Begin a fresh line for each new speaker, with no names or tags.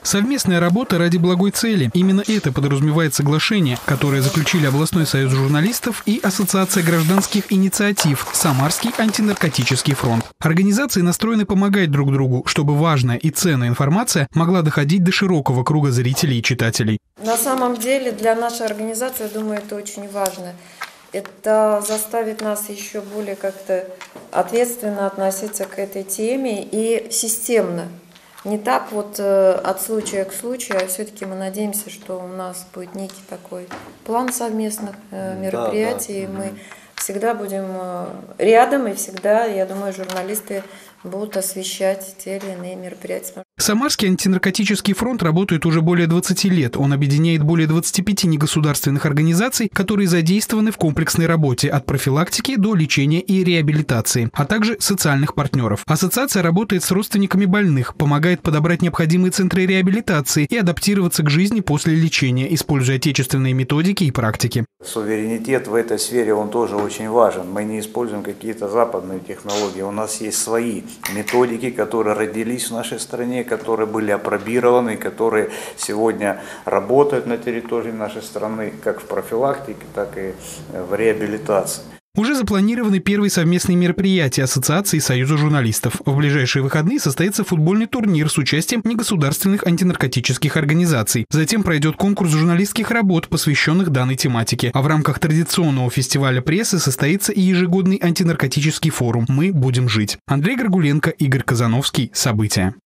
Совместная работа ради благой цели. Именно это подразумевает соглашение, которое заключили Областной союз журналистов и Ассоциация гражданских инициатив «Самарский антинаркотический фронт». Организации настроены помогать друг другу, чтобы важная и ценная информация могла доходить до широкого круга зрителей и читателей.
На самом деле для нашей организации, я думаю, это очень важно. Это заставит нас еще более как-то ответственно относиться к этой теме и системно. Не так вот от случая к случаю, а все-таки мы надеемся, что у нас будет некий такой план совместных мероприятий. Мы всегда будем рядом, и всегда, я думаю, журналисты будут освещать те или иные мероприятия.
Самарский антинаркотический фронт работает уже более 20 лет. Он объединяет более 25 негосударственных организаций, которые задействованы в комплексной работе от профилактики до лечения и реабилитации, а также социальных партнеров. Ассоциация работает с родственниками больных, помогает подобрать необходимые центры реабилитации и адаптироваться к жизни после лечения, используя отечественные методики и практики.
Суверенитет в этой сфере, он тоже очень важен. Мы не используем какие-то западные технологии. У нас есть свои методики, которые родились в нашей стране, которые были апробированы, которые сегодня работают на территории нашей страны, как в профилактике, так и в реабилитации.
Уже запланированы первые совместные мероприятия Ассоциации Союза журналистов. В ближайшие выходные состоится футбольный турнир с участием негосударственных антинаркотических организаций. Затем пройдет конкурс журналистских работ, посвященных данной тематике. А в рамках традиционного фестиваля прессы состоится и ежегодный антинаркотический форум «Мы будем жить». Андрей Горгуленко, Игорь Казановский. События.